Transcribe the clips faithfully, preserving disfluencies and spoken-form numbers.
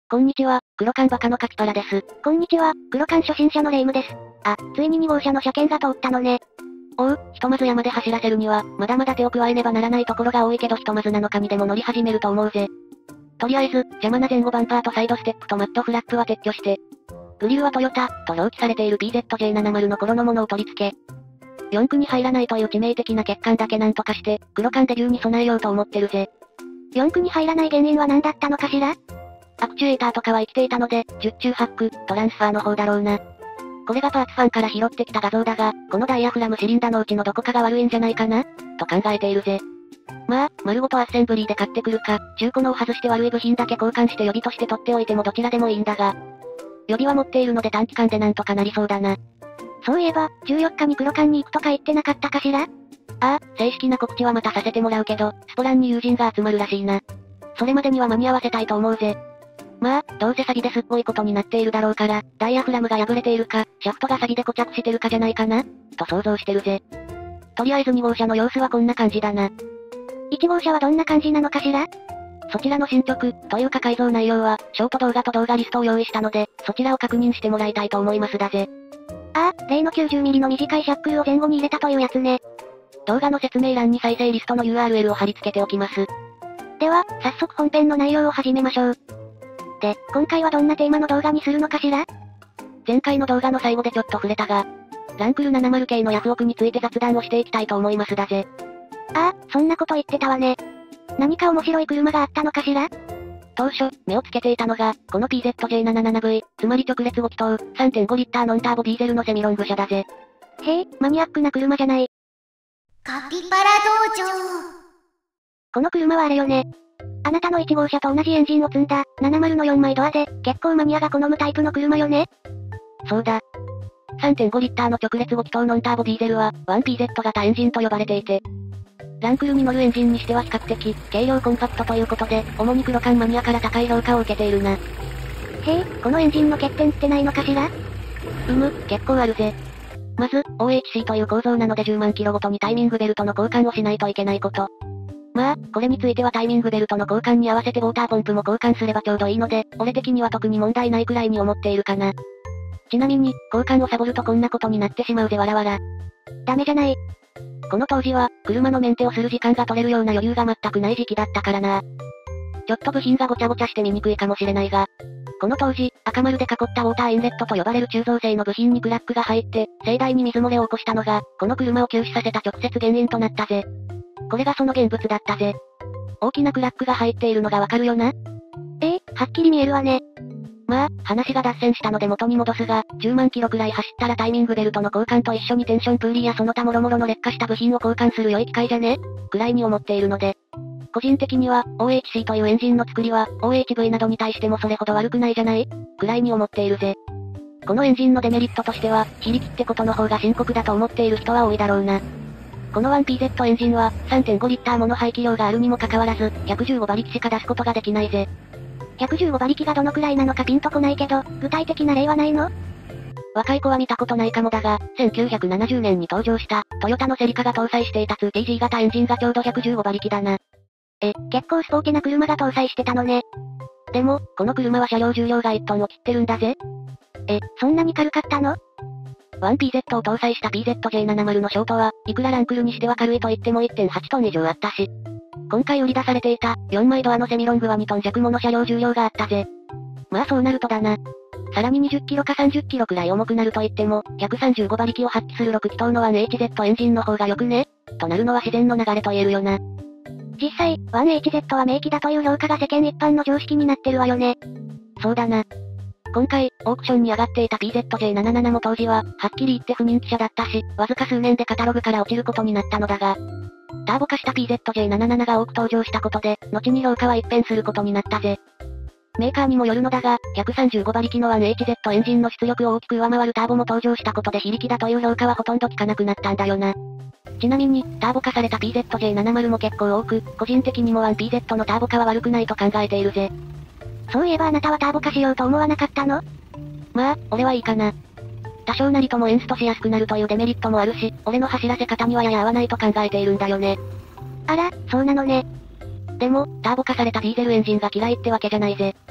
こんにちは、黒缶バカのカピパラです。 こんにちは、黒缶初心者のレイムです。あ、ついにに号車の車検が通ったのね。 おう、ひとまず山で走らせるには、まだまだ手を加えねばならないところが多いけどひとまずなのかにでも乗り始めると思うぜ。とりあえず、邪魔な前後バンパーとサイドステップとマットフラップは撤去して、グリルはトヨタ、と表記されている ピーゼットジェイななじゅう の頃のものを取り付け、よん区に入らないという致命的な欠陥だけなんとかして、黒缶デビューに備えようと思ってるぜ。 よん区に入らない原因は何だったのかしら？ アクチュエーターとかは生きていたので、十中八九、トランスファーの方だろうな。これがパーツファンから拾ってきた画像だが、このダイヤフラムシリンダのうちのどこかが悪いんじゃないかなと考えているぜ。まあ、丸ごとアッセンブリーで買ってくるか、中古のを外して悪い部品だけ交換して予備として取っておいてもどちらでもいいんだが、予備は持っているので短期間でなんとかなりそうだな。 そういえば、じゅうよっかに黒缶に行くとか言ってなかったかしら？ ああ、正式な告知はまたさせてもらうけど、スポランに友人が集まるらしいな。それまでには間に合わせたいと思うぜ。まあ、どうせ詐欺ですっごいことになっているだろうから、ダイヤフラムが破れているか、シャフトが錆で固着してるかじゃないかなと想像してるぜ。とりあえずに号車の様子はこんな感じだな。 いち号車はどんな感じなのかしら？ そちらの進捗、というか改造内容は、ショート動画と動画リストを用意したので、そちらを確認してもらいたいと思いますだぜ。 ああ、例の きゅうじゅうミリ の短いシャックルを前後に入れたというやつね。 動画の説明欄に再生リストの ユーアールエル を貼り付けておきます。 では、早速本編の内容を始めましょう。で、今回はどんなテーマの動画にするのかしら？ 前回の動画の最後でちょっと触れたが、ランクルななじゅう系のヤフオクについて雑談をしていきたいと思いますだぜ。 ああ、そんなこと言ってたわね。何か面白い車があったのかしら？ 当初、目をつけていたのが、この ピーゼットジェイななじゅうななブイ、つまり直列ご気筒、さんてんごリッターノンターボディーゼルのセミロング車だぜ。 へえ、マニアックな車じゃない。 カピパラ道場。 この車はあれよね。あなたのいち号車と同じエンジンを積んだ、ななじゅうのよんまいドアで、結構マニアが好むタイプの車よね。 そうだ。さんてんごリッターの直列ご気筒ノンターボディーゼルは、ワンピーゼット 型エンジンと呼ばれていて、ランクルに乗るエンジンにしては比較的、軽量コンパクトということで、主に黒缶マニアから高い評価を受けているな。 へえ、このエンジンの欠点ってないのかしら？ うむ、結構あるぜ。まず、オーエイチシー という構造なのでじゅうまんキロごとにタイミングベルトの交換をしないといけないこと。まあ、これについてはタイミングベルトの交換に合わせてウォーターポンプも交換すればちょうどいいので、俺的には特に問題ないくらいに思っているかな。ちなみに、交換をサボるとこんなことになってしまうぜわらわら。 ダメじゃない。 この当時は、車のメンテをする時間が取れるような余裕が全くない時期だったからな。ちょっと部品がごちゃごちゃして見にくいかもしれないが、この当時、赤丸で囲ったウォーターインレットと呼ばれる鋳造製の部品にクラックが入って、盛大に水漏れを起こしたのが、この車を急死させた直接原因となったぜ。これがその現物だったぜ。大きなクラックが入っているのがわかるよな？ ええ、はっきり見えるわね。 まあ、話が脱線したので元に戻すが、じゅうまんキロくらい走ったらタイミングベルトの交換と一緒にテンションプーリーやその他諸々の劣化した部品を交換する良い機会じゃねくらいに思っているので。個人的には、オーエイチシー というエンジンの作りは、オーエイチブイ などに対してもそれほど悪くないじゃないくらいに思っているぜ。このエンジンのデメリットとしては、非力ってことの方が深刻だと思っている人は多いだろうな。この ワンピーゼット エンジンは、さんてんごリッターもの排気量があるにもかかわらず、ひゃくじゅうご馬力しか出すことができないぜ。 ひゃくじゅうご馬力がどのくらいなのかピンとこないけど、具体的な例はないの？ 若い子は見たことないかもだが、せんきゅうひゃくななじゅうねんに登場した、トヨタのセリカが搭載していた ツーティージー 型エンジンがちょうどひゃくじゅうご馬力だな。 え、結構スポーティな車が搭載してたのね。 でも、この車は車両重量がいちトンを切ってるんだぜ。 え、そんなに軽かったの？ ワンピーゼット を搭載した ピーゼットジェイななじゅう のショートは、いくらランクルにしては軽いと言っても いってんはちトン以上あったし、今回売り出されていた、よんまいドアのセミロングはにトン弱もの車両重量があったぜ。まあそうなるとだな。さらににじゅっキロかさんじゅっキロくらい重くなると言っても、ひゃくさんじゅうご馬力を発揮するろく気筒の ワンエイチゼット エンジンの方が良くねとなるのは自然の流れと言えるよな。 実際、ワンエイチゼット は名機だという評価が世間一般の常識になってるわよね。 そうだな。今回、オークションに上がっていた ピーゼットジェイななじゅうなな も当時は、はっきり言って不人気車だったし、わずか数年でカタログから落ちることになったのだが、ターボ化した ピーゼットジェイななじゅうなな が多く登場したことで、後に評価は一変することになったぜ。メーカーにもよるのだが、ひゃくさんじゅうご馬力の ワンエイチゼット エンジンの出力を大きく上回るターボも登場したことで非力だという評価はほとんど効かなくなったんだよな。ちなみに、ターボ化された ピーゼットジェイななじゅう も結構多く、個人的にも ワンピーゼット のターボ化は悪くないと考えているぜ。 そういえばあなたはターボ化しようと思わなかったの？ まあ、俺はいいかな。多少なりともエンストしやすくなるというデメリットもあるし、俺の走らせ方にはやや合わないと考えているんだよね。 あら、そうなのね。 でも、ターボ化されたディーゼルエンジンが嫌いってわけじゃないぜ。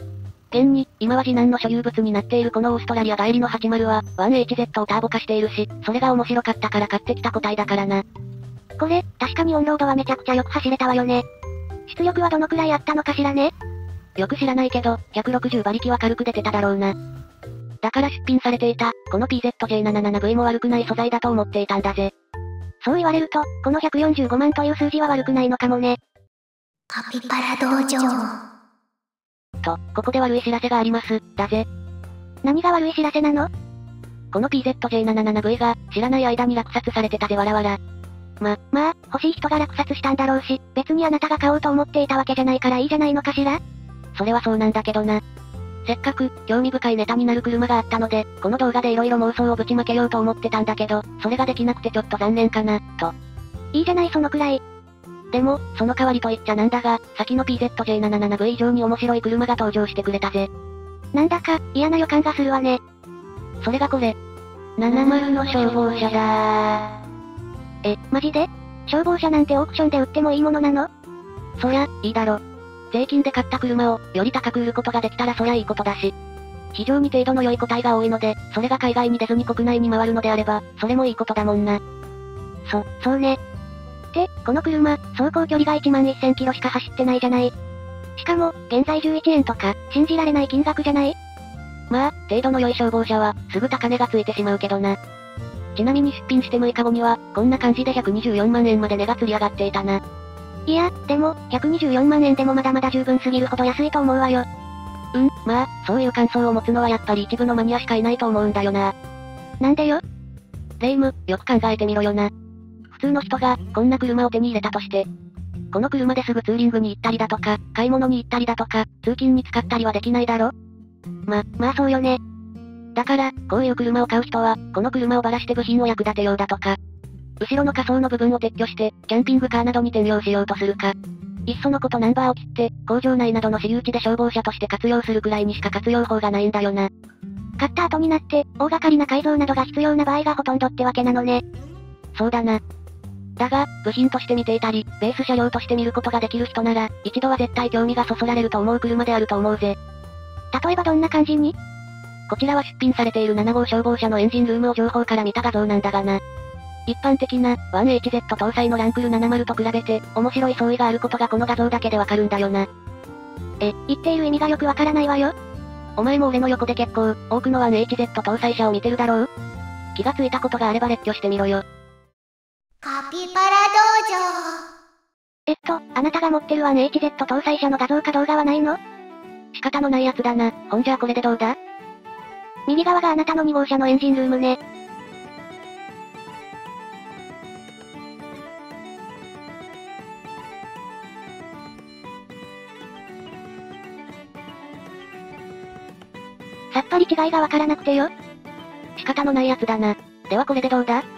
現に、今は次男の所有物になっているこのオーストラリア帰りのはちじゅうは、ワンエイチゼット をターボ化しているし、それが面白かったから買ってきた個体だからな。 これ、確かにオンロードはめちゃくちゃよく走れたわよね。出力はどのくらいあったのかしらね。 よく知らないけど、ひゃくろくじゅう馬力は軽く出てただろうな。だから出品されていた、この ピーゼットジェイななじゅうななブイ も悪くない素材だと思っていたんだぜ。 そう言われると、このひゃくよんじゅうごまんという数字は悪くないのかもね。 カピバラ道場。 と、ここで悪い知らせがあります、だぜ。 何が悪い知らせなの？ この ピーゼットジェイななじゅうななブイ が、知らない間に落札されてたぜわらわら。 ま、まあ、欲しい人が落札したんだろうし、別にあなたが買おうと思っていたわけじゃないからいいじゃないのかしら？ それはそうなんだけどな。せっかく、興味深いネタになる車があったので、この動画で色々妄想をぶちまけようと思ってたんだけど、それができなくてちょっと残念かな、と。 いいじゃないそのくらい。 でも、その代わりと言っちゃなんだが、先の ピーゼットジェイななじゅうななブイ 以上に面白い車が登場してくれたぜ。 なんだか、嫌な予感がするわね。 それがこれ。ななじゅうの消防車だー。 え、マジで？消防車なんてオークションで売ってもいいものなの？ そりゃ、いいだろ。税金で買った車を、より高く売ることができたらそりゃいいことだし。非常に程度の良い個体が多いので、それが海外に出ずに国内に回るのであれば、それもいいことだもんな。 そ、そうね。で、この車、走行距離がいちまんせんキロしか走ってないじゃない。しかも、現在じゅういちえんとか、信じられない金額じゃない？ まあ、程度の良い消防車は、すぐ高値がついてしまうけどな。ちなみに出品してむいかごには、こんな感じでひゃくにじゅうよんまんえんまで値が吊り上がっていたな。 いや、でも、ひゃくにじゅうよんまんえんでもまだまだ十分すぎるほど安いと思うわよ。 うん、まあ、そういう感想を持つのはやっぱり一部のマニアしかいないと思うんだよな。 なんでよ？ レイム、よく考えてみろよな。普通の人が、こんな車を手に入れたとして、この車ですぐツーリングに行ったりだとか、買い物に行ったりだとか、通勤に使ったりはできないだろ？ ま、まあそうよね。 だから、こういう車を買う人は、この車をばらして部品を役立てようだとか、後ろの仮想の部分を撤去して、キャンピングカーなどに転用しようとするか、いっそのことナンバーを切って、工場内などの私有地で消防車として活用するくらいにしか活用法がないんだよな。 買った後になって、大掛かりな改造などが必要な場合がほとんどってわけなのね。 そうだな。だが、部品として見ていたり、ベース車両として見ることができる人なら、一度は絶対興味がそそられると思う車であると思うぜ。 例えばどんな感じに？ こちらは出品されているなな号消防車のエンジンルームを情報から見た画像なんだがな。一般的な ワンエイチゼット 搭載のランクルななじゅうと比べて、面白い相違があることがこの画像だけでわかるんだよな。 え、言っている意味がよくわからないわよ。 お前も俺の横で結構、多くの ワンエイチゼット 搭載車を見てるだろう？気がついたことがあれば列挙してみろよ。 カピバラ道場。 えっと、あなたが持ってる ワンエイチゼット 搭載車の画像か動画はないの？ 仕方のないやつだな。ほんじゃこれでどうだ？ 右側があなたのに号車のエンジンルームね。さっぱり違いがわからなくてよ。 仕方のないやつだな。ではこれでどうだ？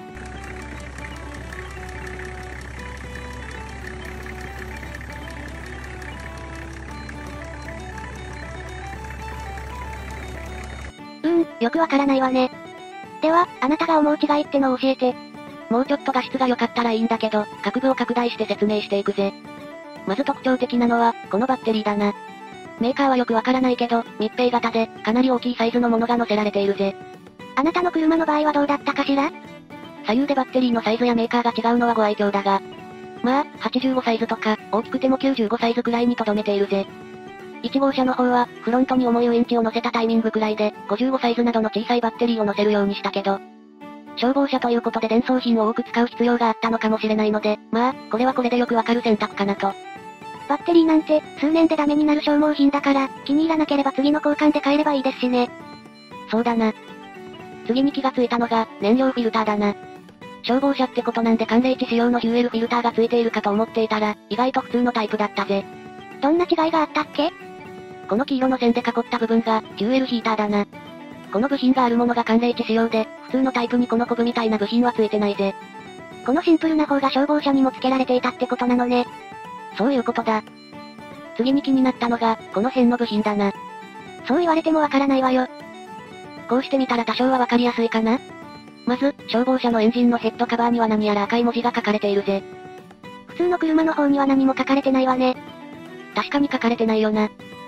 うーん、よくわからないわね。では、あなたが思う違いってのを教えて。 もうちょっと画質が良かったらいいんだけど、各部を拡大して説明していくぜ。まず特徴的なのは、このバッテリーだな。メーカーはよくわからないけど、密閉型で、かなり大きいサイズのものが載せられているぜ。 あなたの車の場合はどうだったかしら？ 左右でバッテリーのサイズやメーカーが違うのはご愛嬌だが。まあ、はちじゅうごサイズとか、大きくてもきゅうじゅうごサイズくらいに留めているぜ。いち号車の方は、フロントに重いウインチを乗せたタイミングくらいで、ごじゅうごサイズなどの小さいバッテリーを乗せるようにしたけど、消防車ということで伝送品を多く使う必要があったのかもしれないので、まあ、これはこれでよくわかる選択かなと。 バッテリーなんて、数年でダメになる消耗品だから、気に入らなければ次の交換で買えればいいですしね。 そうだな。次に気がついたのが、燃料フィルターだな。消防車ってことなんで寒冷地仕様のフューエルフィルターがついているかと思っていたら、意外と普通のタイプだったぜ。 どんな違いがあったっけ？ この黄色の線で囲った部分が、フューエルヒーターだな。この部品があるものが寒冷地仕様で、普通のタイプにこのコブみたいな部品はついてないぜ。 このシンプルな方が消防車にも付けられていたってことなのね。 そういうことだ。次に気になったのが、この辺の部品だな。 そう言われてもわからないわよ。 こうしてみたら多少はわかりやすいかな？まず、消防車のエンジンのヘッドカバーには何やら赤い文字が書かれているぜ。 普通の車の方には何も書かれてないわね。 確かに書かれてないよな。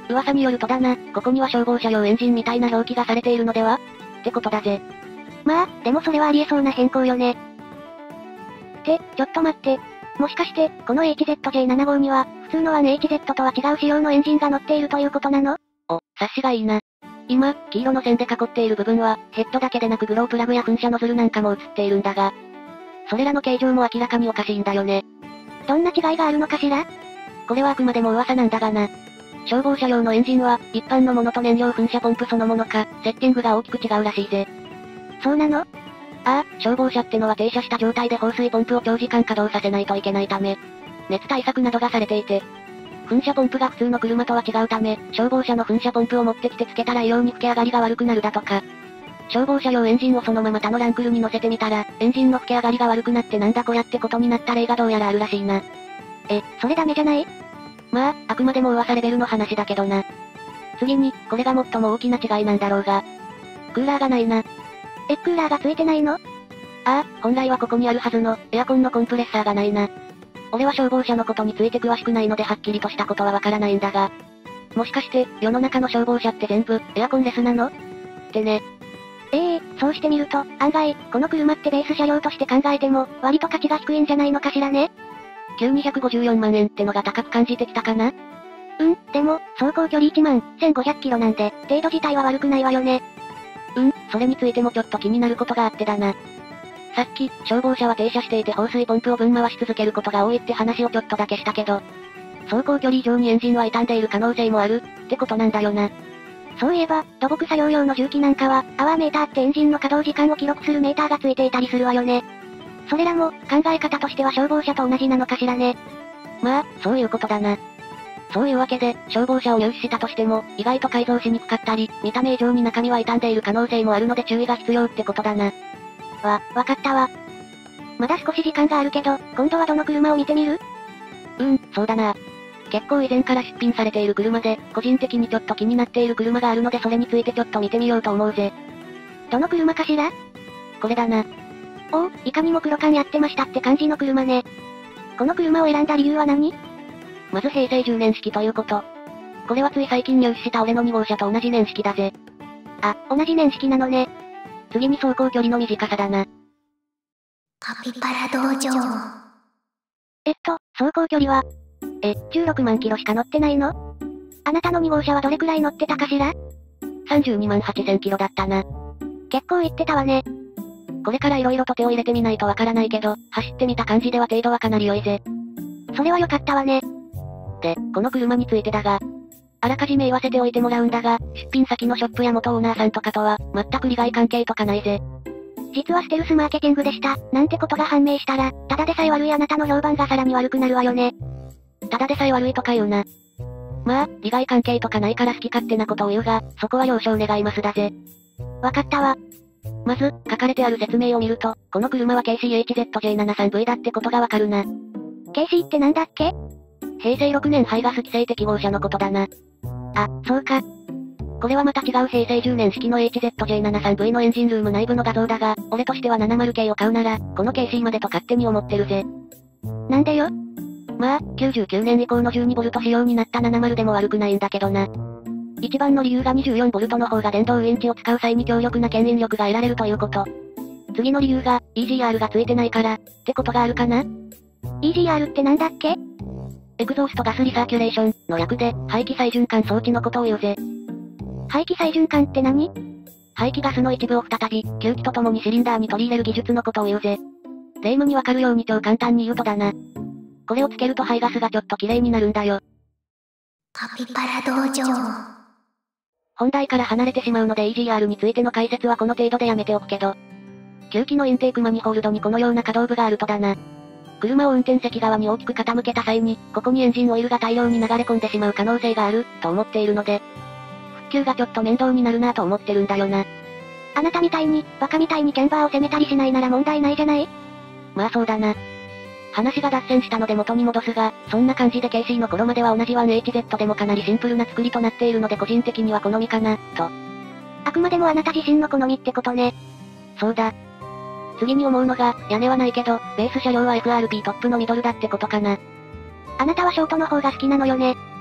噂によるとだな、ここには消防車用エンジンみたいな表記がされているのではってことだぜ。 まあ、でもそれはありえそうな変更よね。って、ちょっと待って。もしかして、この エイチゼットジェイななご には、普通の ワンエイチゼット とは違う仕様のエンジンが乗っているということなの？ お、察しがいいな。今、黄色の線で囲っている部分は、ヘッドだけでなくグロープラグや噴射ノズルなんかも映っているんだが、それらの形状も明らかにおかしいんだよね。 どんな違いがあるのかしら？ これはあくまでも噂なんだがな。消防車用のエンジンは、一般のものと燃料噴射ポンプそのものか、セッティングが大きく違うらしいぜ。 そうなの？ ああ、消防車ってのは停車した状態で放水ポンプを長時間稼働させないといけないため、熱対策などがされていて、噴射ポンプが普通の車とは違うため、消防車の噴射ポンプを持ってきてつけたら異様に吹き上がりが悪くなるだとか。消防車用エンジンをそのまま他のランクルに乗せてみたら、エンジンの吹き上がりが悪くなってなんだこりゃってことになった例がどうやらあるらしいな。 え、それダメじゃない？ まあ、あくまでも噂レベルの話だけどな。次に、これが最も大きな違いなんだろうが。クーラーがないな。 え、クーラーがついてないの？ ああ、本来はここにあるはずの、エアコンのコンプレッサーがないな。俺は消防車のことについて詳しくないのではっきりとしたことはわからないんだが。もしかして、世の中の消防車って全部、エアコンレスなの？ってね。 ええー、そうしてみると、案外、この車ってベース車両として考えても、割と価値が低いんじゃないのかしらね。 きゅうにひゃくごじゅうよんまんえんってのが高く感じてきたかな？ うん、でも、走行距離いちまんせんごひゃくキロなんで、程度自体は悪くないわよね。 うん、それについてもちょっと気になることがあってだな。さっき、消防車は停車していて放水ポンプをぶん回し続けることが多いって話をちょっとだけしたけど、走行距離以上にエンジンは傷んでいる可能性もある、ってことなんだよな。 そういえば、土木作業用の重機なんかは、アワーメーターってエンジンの稼働時間を記録するメーターがついていたりするわよね。それらも、考え方としては消防車と同じなのかしらね。 まあ、そういうことだな。そういうわけで、消防車を入手したとしても、意外と改造しにくかったり、見た目以上に中身は傷んでいる可能性もあるので注意が必要ってことだな。 わ、わかったわ。まだ少し時間があるけど、今度はどの車を見てみる？ うん、そうだな。結構以前から出品されている車で、個人的にちょっと気になっている車があるのでそれについてちょっと見てみようと思うぜ。 どの車かしら？ これだな。 おお、いかにも黒缶やってましたって感じの車ね。この車を選んだ理由は何？ まずへいせいじゅうねん式ということ。これはつい最近入手した俺のに号車と同じ年式だぜ。 あ、同じ年式なのね。 次に走行距離の短さだな。 カピバラ道場。 えっと、走行距離は、 え、 じゅうろくまんキロしか乗ってないの？あなたのに号車はどれくらい乗ってたかしら？ さんじゅうにまんはっせんキロだったな。 結構行ってたわね。 これから色々と手を入れてみないとわからないけど、走ってみた感じでは程度はかなり良いぜ。 それは良かったわね。 で、この車についてだが、あらかじめ言わせておいてもらうんだが、出品先のショップや元オーナーさんとかとは、全く利害関係とかないぜ。 実はステルスマーケティングでした、なんてことが判明したら、ただでさえ悪いあなたの評判がさらに悪くなるわよね。 ただでさえ悪いとか言うな。まあ、利害関係とかないから好き勝手なことを言うが、そこは了承願いますだぜ。 わかったわ。 まず、書かれてある説明を見ると、この車は ケーシーエイチゼットジェイななじゅうさんブイ だってことがわかるな。 ケーシー ってなんだっけ？ へいせいろくねん排ガス規制適合車のことだな。 あ、そうか。 これはまた違うへいせいじゅうねん式の エイチゼットジェイななじゅうさんブイ のエンジンルーム内部の画像だが、俺としてはななじゅう系を買うなら、この ケーシー までと勝手に思ってるぜ。 なんでよ？ まあ、きゅうじゅうきゅうねん以降の じゅうにボルト 仕様になったななじゅうでも悪くないんだけどな。一番の理由が にじゅうよんボルト の方が電動ウインチを使う際に強力な牽引力が得られるということ。次の理由が、イージーアール がついてないから、ってことがあるかな？ イージーアール ってなんだっけ？ エクゾーストガスリサーキュレーションの略で、排気再循環装置のことを言うぜ。 排気再循環って何？ 排気ガスの一部を再び、吸気とともにシリンダーに取り入れる技術のことを言うぜ。霊夢にわかるように超簡単に言うとだな。これをつけると排ガスがちょっと綺麗になるんだよ。 カピバラ道場。 本題から離れてしまうので イージーアール についての解説はこの程度でやめておくけど。吸気のインテークマニホールドにこのような可動部があるとだな。車を運転席側に大きく傾けた際に、ここにエンジンオイルが大量に流れ込んでしまう可能性がある、と思っているので、復旧がちょっと面倒になるなぁと思ってるんだよな。 あなたみたいに、バカみたいにチャンバーを攻めたりしないなら問題ないじゃない？ まあそうだな。話が脱線したので元に戻すが、そんな感じで ケーシー の頃までは同じ ワンエイチゼット でもかなりシンプルな作りとなっているので個人的には好みかな、と。 あくまでもあなた自身の好みってことね。 そうだ。次に思うのが、屋根はないけど、ベース車両は エフアールピー トップのミドルだってことかな。 あなたはショートの方が好きなのよね。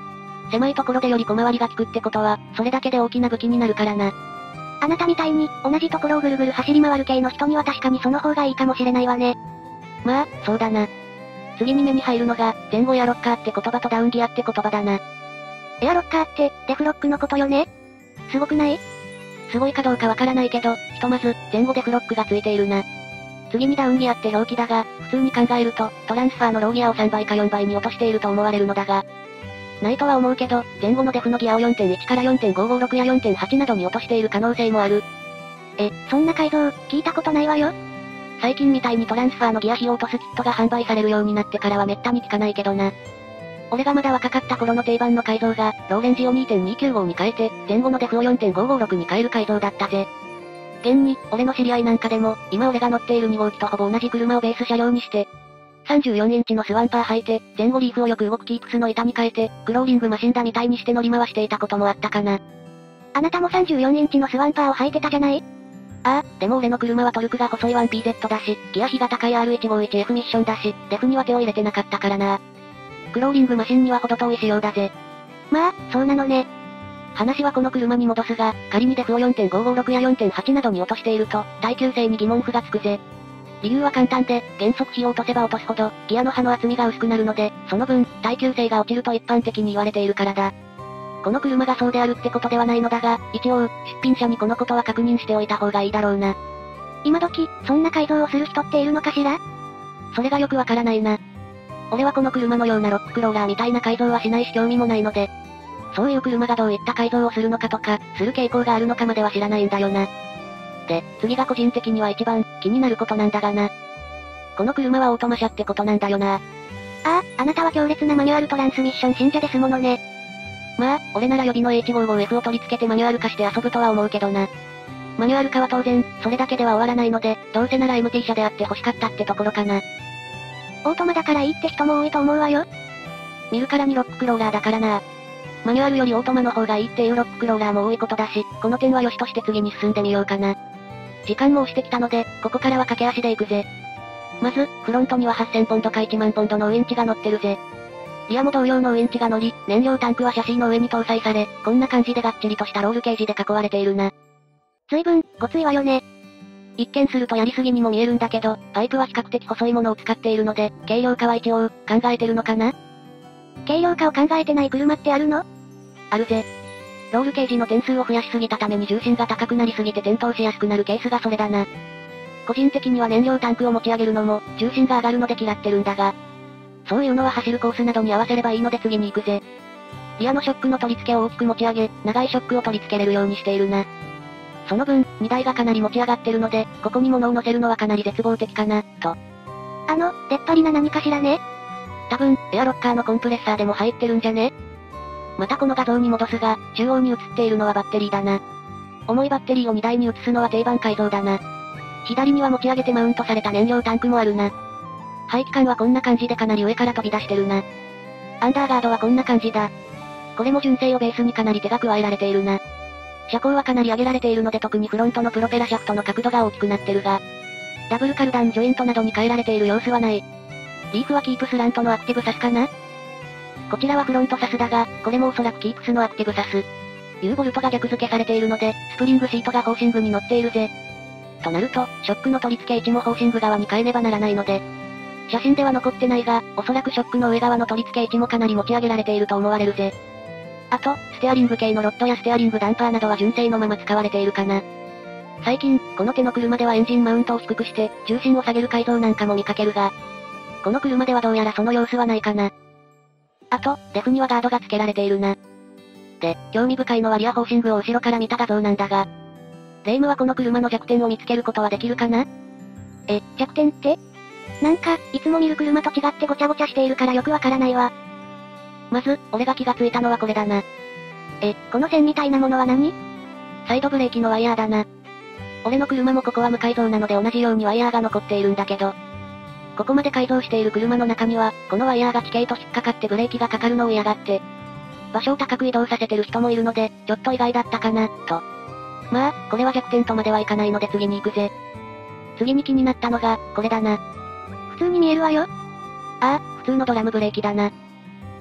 狭いところでより小回りが利くってことは、それだけで大きな武器になるからな。 あなたみたいに、同じところをぐるぐる走り回る系の人には確かにその方がいいかもしれないわね。 まあ、そうだな。次に目に入るのが、前後エアロッカーって言葉とダウンギアって言葉だな。 エアロッカーって、デフロックのことよね？すごくない？ すごいかどうかわからないけど、ひとまず、前後デフロックがついているな。次にダウンギアって表記だが、普通に考えると、トランスファーのローギアをさんばいかよんばいに落としていると思われるのだが、ないとは思うけど、前後のデフのギアを よんてんいち から よんてんごごろく や よんてんはち などに落としている可能性もある。 え、そんな改造、聞いたことないわよ。 最近みたいにトランスファーのギア比を落とすキットが販売されるようになってからはめったに聞かないけどな。俺がまだ若かった頃の定番の改造が、ローレンジを にてんにきゅうご に変えて、前後のデフを よんてんごごろく に変える改造だったぜ。現に、俺の知り合いなんかでも、今俺が乗っているにごうきとほぼ同じ車をベース車両にして、さんじゅうよんインチのスワンパー履いて、前後リーフをよく動くキープスの板に変えて、クローリングマシンだみたいにして乗り回していたこともあったかな。 あなたもさんじゅうよんインチのスワンパーを履いてたじゃない？ ああ、でも俺の車はトルクが細い ワンピーゼット だし、ギア比が高い アールひゃくごじゅういちエフ ミッションだし、デフには手を入れてなかったからな。クローリングマシンには程遠い仕様だぜ。 まあ、そうなのね。 話はこの車に戻すが、仮にデフを よんてんごごろく や よんてんはち などに落としていると、耐久性に疑問符がつくぜ。理由は簡単で、減速比を落とせば落とすほど、ギアの刃の厚みが薄くなるので、その分、耐久性が落ちると一般的に言われているからだ。この車がそうであるってことではないのだが、一応、出品者にこのことは確認しておいた方がいいだろうな。 今時、そんな改造をする人っているのかしら？ それがよくわからないな。俺はこの車のようなロッククローラーみたいな改造はしないし興味もないので、そういう車がどういった改造をするのかとか、する傾向があるのかまでは知らないんだよな。で、次が個人的には一番、気になることなんだがな。この車はオートマ車ってことなんだよな。 ああ、あなたは強烈なマニュアルトランスミッション信者ですものね。 まあ、俺なら予備の エイチごじゅうごエフ を取り付けてマニュアル化して遊ぶとは思うけどな。マニュアル化は当然、それだけでは終わらないので、どうせなら エムティー 車であって欲しかったってところかな。 オートマだからいいって人も多いと思うわよ。 見るからにロッククローラーだからな。マニュアルよりオートマの方がいいっていうロッククローラーも多いことだし、この点は良しとして次に進んでみようかな。時間も押してきたので、ここからは駆け足で行くぜ。まず、フロントにははっせんポンドかいちまんポンドのウインチが乗ってるぜ。リアも同様のウインチが乗り、燃料タンクはシャシーの上に搭載され、こんな感じでがっちりとしたロールケージで囲われているな。 随分、ごついわよね。 一見するとやりすぎにも見えるんだけど、パイプは比較的細いものを使っているので、軽量化は一応、考えてるのかな？ 軽量化を考えてない車ってあるの？ あるぜ。ロールケージの点数を増やしすぎたために重心が高くなりすぎて転倒しやすくなるケースがそれだな。個人的には燃料タンクを持ち上げるのも、重心が上がるので嫌ってるんだが、そういうのは走るコースなどに合わせればいいので次に行くぜ。リアのショックの取り付けを大きく持ち上げ、長いショックを取り付けれるようにしているな。その分、荷台がかなり持ち上がってるので、ここに物を乗せるのはかなり絶望的かな、と。 あの、出っ張りな何かしらね？ 多分、エアロッカーのコンプレッサーでも入ってるんじゃね？またこの画像に戻すが、中央に映っているのはバッテリーだな。重いバッテリーを荷台に移すのは定番改造だな。左には持ち上げてマウントされた燃料タンクもあるな。排気管はこんな感じでかなり上から飛び出してるな。アンダーガードはこんな感じだ。これも純正をベースにかなり手が加えられているな。車高はかなり上げられているので特にフロントのプロペラシャフトの角度が大きくなってるが、ダブルカルダンジョイントなどに変えられている様子はない。リーフはキープスラントのアクティブサスかな？こちらはフロントサスだが、これもおそらくキープスのアクティブサス。U ボルトが逆付けされているので、スプリングシートがホーシングに乗っているぜ。となると、ショックの取り付け位置もホーシング側に変えねばならないので、写真では残ってないが、おそらくショックの上側の取り付け位置もかなり持ち上げられていると思われるぜ。あと、ステアリング系のロッドやステアリングダンパーなどは純正のまま使われているかな。最近、この手の車ではエンジンマウントを低くして、重心を下げる改造なんかも見かけるが、この車ではどうやらその様子はないかな。あと、デフにはガードが付けられているな。で、興味深いのはリアホーシングを後ろから見た画像なんだが、レイムはこの車の弱点を見つけることはできるかな？ え、弱点って？なんか、いつも見る車と違ってごちゃごちゃしているからよくわからないわ。 まず、俺が気がついたのはこれだな。 え、この線みたいなものは何？ サイドブレーキのワイヤーだな。俺の車もここは無改造なので同じようにワイヤーが残っているんだけど、ここまで改造している車の中には、このワイヤーが地形と引っかかってブレーキがかかるのを嫌がって、場所を高く移動させてる人もいるので、ちょっと意外だったかな、と。まあ、これは弱点とまではいかないので次に行くぜ。次に気になったのが、これだな。 普通に見えるわよ。 ああ、普通のドラムブレーキだな。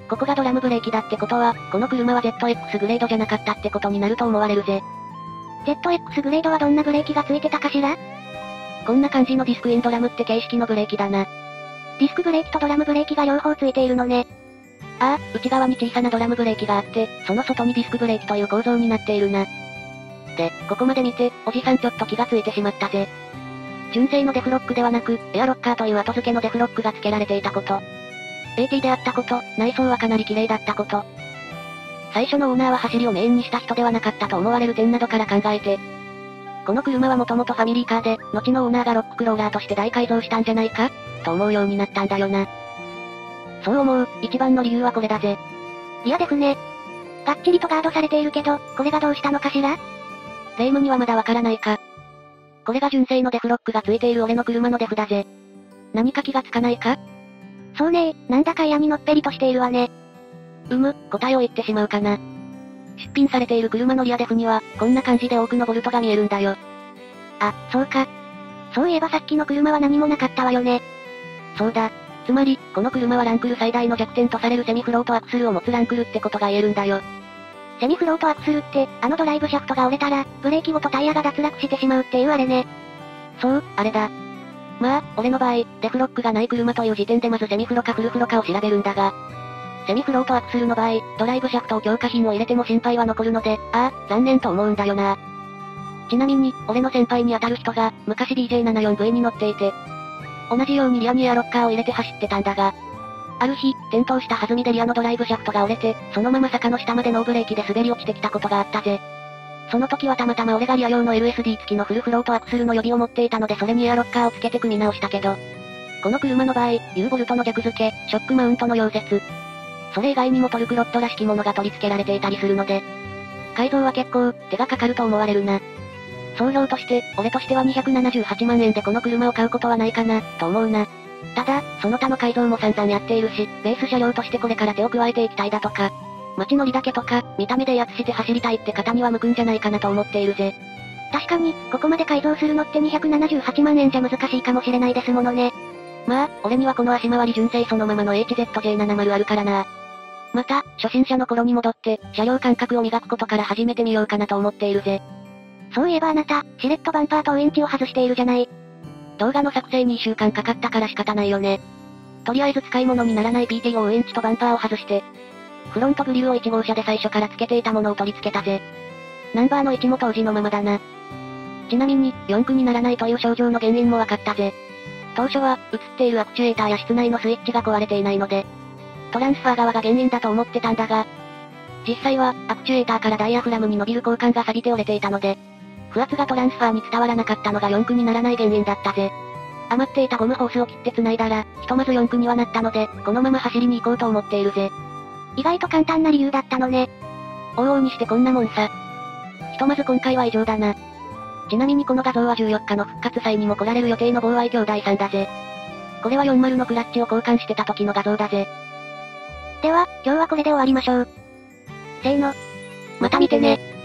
ここがドラムブレーキだってことは、この車は ゼットエックス グレードじゃなかったってことになると思われるぜ。 ゼットエックス グレードはどんなブレーキがついてたかしら？ こんな感じのディスクインドラムって形式のブレーキだな。 ディスクブレーキとドラムブレーキが両方ついているのね。 ああ、内側に小さなドラムブレーキがあって、その外にディスクブレーキという構造になっているな。で、ここまで見て、おじさんちょっと気がついてしまったぜ。純正のデフロックではなく、エアロッカーという後付けのデフロックが付けられていたこと。エーティー であったこと、内装はかなり綺麗だったこと。最初のオーナーは走りをメインにした人ではなかったと思われる点などから考えて、この車はもともとファミリーカーで、後のオーナーがロッククローラーとして大改造したんじゃないかと思うようになったんだよな。そう思う、一番の理由はこれだぜ。 リアデフね。がっちりとガードされているけど、これがどうしたのかしら？ レイムにはまだわからないか。これが純正のデフロックがついている俺の車のデフだぜ。何か気がつかないか？ そうねー、なんだか嫌にのっぺりとしているわね。 うむ、答えを言ってしまうかな。出品されている車のリアデフには、こんな感じで多くのボルトが見えるんだよ。 あ、そうか。そういえばさっきの車は何もなかったわよね。 そうだ。つまり、この車はランクル最大の弱点とされるセミフロートアクスルを持つランクルってことが言えるんだよ。 セミフロートアクスルって、あのドライブシャフトが折れたら、ブレーキごとタイヤが脱落してしまうっていうあれね。 そう、あれだ。まあ、俺の場合、デフロックがない車という時点でまずセミフロかフルフロかを調べるんだが、セミフロートアクスルの場合、ドライブシャフトを強化品を入れても心配は残るので、ああ、残念と思うんだよな。ちなみに、俺の先輩に当たる人が、昔 ビージェーななじゅうよんブイ に乗っていて、同じようにリアにエアロッカーを入れて走ってたんだが、ある日、転倒した弾みでリアのドライブシャフトが折れて、そのまま坂の下までノーブレーキで滑り落ちてきたことがあったぜ。その時はたまたま俺がリア用の エルエスディー 付きのフルフロートアクスルの予備を持っていたのでそれにエアロッカーをつけて組み直したけど、この車の場合、U ボルトの逆付け、ショックマウントの溶接、それ以外にもトルクロッドらしきものが取り付けられていたりするので、改造は結構、手がかかると思われるな。総評として、俺としてはにひゃくななじゅうはちまんえんでこの車を買うことはないかな、と思うな。ただ、その他の改造も散々やっているし、ベース車両としてこれから手を加えていきたいだとか、街乗りだけとか、見た目で威圧して走りたいって方には向くんじゃないかなと思っているぜ。 確かに、ここまで改造するのってにひゃくななじゅうはちまんえんじゃ難しいかもしれないですものね。 まあ、俺にはこの足回り純正そのままの エイチゼットジェイななじゅう あるからな。また、初心者の頃に戻って、車両感覚を磨くことから始めてみようかなと思っているぜ。 そういえばあなた、しれっとバンパーとウインチを外しているじゃない。 動画の作成にいっしゅうかんかかったから仕方ないよね。とりあえず使い物にならない ピーティーオー ウインチとバンパーを外して、フロントグリルをいち号車で最初から付けていたものを取り付けたぜ。ナンバーの位置も当時のままだな。ちなみに、よん区にならないという症状の原因も分かったぜ。当初は、映っているアクチュエーターや室内のスイッチが壊れていないので、トランスファー側が原因だと思ってたんだが、実際は、アクチュエーターからダイヤフラムに伸びる交換が錆びて折れていたので、不圧がトランスファーに伝わらなかったのがよん区にならない原因だったぜ。余っていたゴムホースを切って繋いだら、ひとまずよん区にはなったので、このまま走りに行こうと思っているぜ。 意外と簡単な理由だったのね。 往々にしてこんなもんさ。ひとまず今回は以上だな。ちなみにこの画像はじゅうよっかの復活祭にも来られる予定のボーアイ兄弟さんだぜ。これはよんじゅうのクラッチを交換してた時の画像だぜ。 では、今日はこれで終わりましょう。せーの。 また見てね。